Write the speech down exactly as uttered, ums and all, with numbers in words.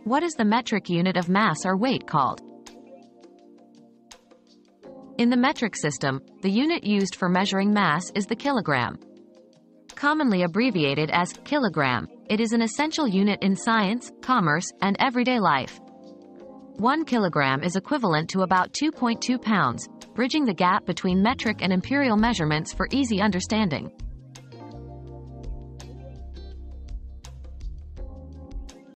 What is the metric unit of mass or weight called? In the metric system, the unit used for measuring mass is the kilogram. Commonly abbreviated as kilogram, it is an essential unit in science, commerce, and everyday life. One kilogram is equivalent to about two point two pounds, bridging the gap between metric and imperial measurements for easy understanding.